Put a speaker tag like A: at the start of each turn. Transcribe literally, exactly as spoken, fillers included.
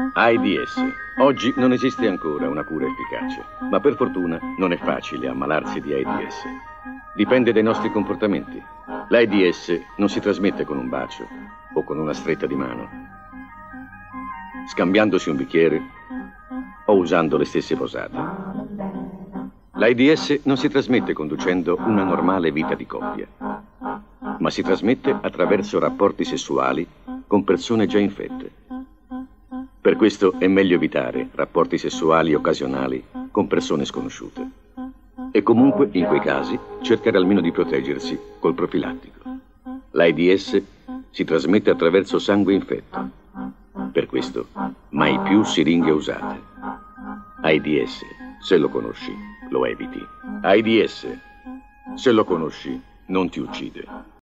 A: AIDS. Oggi non esiste ancora una cura efficace, ma per fortuna non è facile ammalarsi di AIDS. Dipende dai nostri comportamenti. L'AIDS non si trasmette con un bacio o con una stretta di mano, scambiandosi un bicchiere o usando le stesse posate. L'AIDS non si trasmette conducendo una normale vita di coppia, ma si trasmette attraverso rapporti sessuali con persone già infette. Per questo è meglio evitare rapporti sessuali occasionali con persone sconosciute. E comunque, in quei casi, cercare almeno di proteggersi col profilattico. L'AIDS si trasmette attraverso sangue infetto. Per questo, mai più siringhe usate. AIDS, se lo conosci, lo eviti. AIDS, se lo conosci, non ti uccide.